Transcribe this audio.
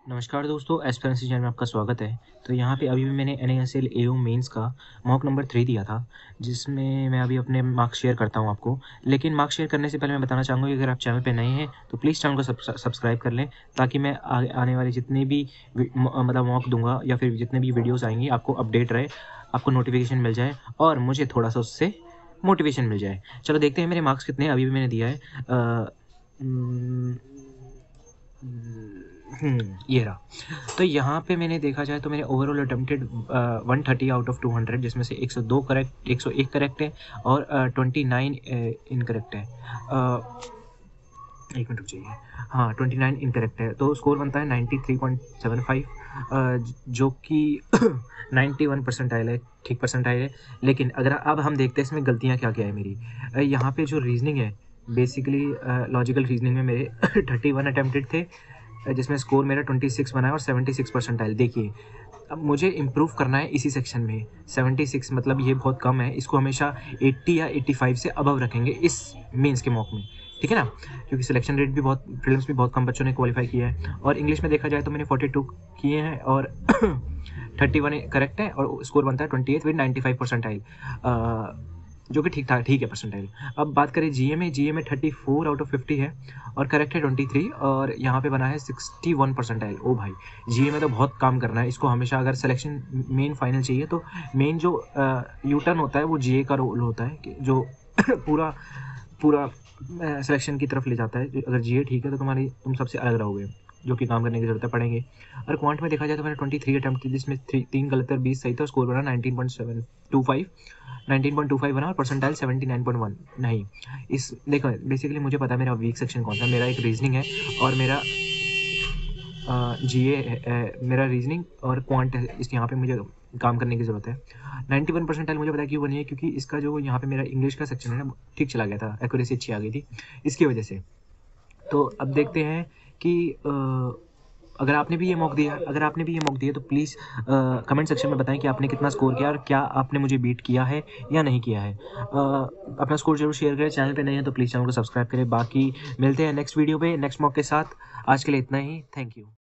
नमस्कार दोस्तों, एस्पिरेंसी चैनल में आपका स्वागत है। तो यहाँ पे अभी भी मैंने NASL AO मेंस का मॉक नंबर 3 दिया था, जिसमें मैं अभी अपने मार्क्स शेयर करता हूँ आपको। लेकिन मार्क्स शेयर करने से पहले मैं बताना चाहूँगा कि अगर आप चैनल पे नए हैं तो प्लीज़ चैनल को सब्सक्राइब कर लें, ताकि मैं आने वाले जितने भी मतलब मॉक दूंगा या फिर जितने भी वीडियोज़ आएंगी आपको अपडेट रहे, आपको नोटिफिकेशन मिल जाए और मुझे थोड़ा सा उससे मोटिवेशन मिल जाए। चलो देखते हैं मेरे मार्क्स कितने हैं। अभी भी मैंने दिया है ये रहा। तो यहाँ पे मैंने देखा जाए तो मैंने ओवरऑल अटेम्प्टेड 130 आउट ऑफ 200, जिसमें से 102 करेक्ट, 101 करेक्ट है और 29 इनकरेक्ट है। एक मिनट रुक जाइए। हाँ, 29 इनकरेक्ट है, तो स्कोर बनता है 93.75, जो कि 91 परसेंटाइल है, ठीक परसेंटाइल है। लेकिन अगर अब हम देखते हैं इसमें गलतियाँ क्या क्या है मेरी। यहाँ पे जो रीजनिंग है, बेसिकली लॉजिकल रीजनिंग में मेरे 31 अटेम्प्टेड थे, जिसमें स्कोर मेरा 26 बना है और 76 परसेंटाइल। देखिए, अब मुझे इम्प्रूव करना है इसी सेक्शन में। 76 मतलब ये बहुत कम है, इसको हमेशा 80 या 85 से अबव रखेंगे इस मेंस के मॉक में, ठीक है ना, क्योंकि सिलेक्शन रेट भी बहुत, प्रीलिम्स भी बहुत कम बच्चों ने क्वालिफाई किया है। और इंग्लिश में देखा जाए तो मैंने 42 किए हैं और 31 करेक्ट है और स्कोर बनता है 28 विद 95 परसेंटाइल, जो कि ठीक ठाक, ठीक है परसेंटाइल। अब बात करें जीए में 34 आउट ऑफ 50 है और करेक्ट है 23 और यहाँ पे बना है 61 परसेंटाइल। ओ भाई, जीए में तो बहुत काम करना है इसको। हमेशा अगर सिलेक्शन मेन फाइनल चाहिए तो मेन जो यू टर्न होता है वो जीए का रोल होता है, कि जो पूरा पूरा सिलेक्शन की तरफ ले जाता है। अगर जीए ठीक है तो तुम सबसे अलग रहोगे, जो कि काम करने की जरूरत है, पढ़ेंगे। और क्वांट में देखा जाए तो मैंने 23 अटैम्प्ट थी, जिसमें 3 गलत और 20 सही था। स्कोर बना 19.25 बना और परसेंटाइल 79.1। नहीं, इस देखो बेसिकली मुझे पता है मेरा वीक सेक्शन कौन सा। मेरा एक रीजनिंग है और मेरा जीए है, मेरा रीजनिंग और क्वांट है। इस यहाँ पे मुझे काम करने की ज़रूरत है। 91 परसेंटाइल मुझे पता है क्यों बनी है, क्योंकि इसका जो यहाँ पे मेरा इंग्लिश का सेक्शन है ना, ठीक चला गया था, एक्यूरेसी अच्छी आ गई थी इसकी वजह से। तो अब देखते हैं कि अगर आपने भी ये मॉक दिया, तो प्लीज़ कमेंट सेक्शन में बताएं कि आपने कितना स्कोर किया और क्या आपने मुझे बीट किया है या नहीं किया है। अपना स्कोर जरूर शेयर करें। चैनल पे नहीं है तो प्लीज़ चैनल को सब्सक्राइब करें। बाकी मिलते हैं नेक्स्ट वीडियो पे नेक्स्ट मॉक के साथ। आज के लिए इतना ही। Thank you.